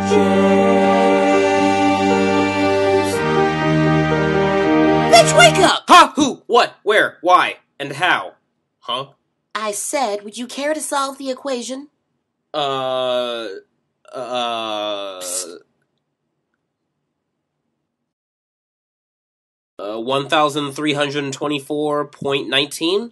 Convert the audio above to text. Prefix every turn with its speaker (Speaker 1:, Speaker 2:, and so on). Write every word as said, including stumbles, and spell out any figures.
Speaker 1: Bitch, wake up!
Speaker 2: Huh? Who? What? Where? Why? And how? Huh?
Speaker 1: I said, would you care to solve the equation?
Speaker 2: Uh... Uh...
Speaker 1: Psst.
Speaker 2: Uh, one thousand three hundred twenty-four point one nine?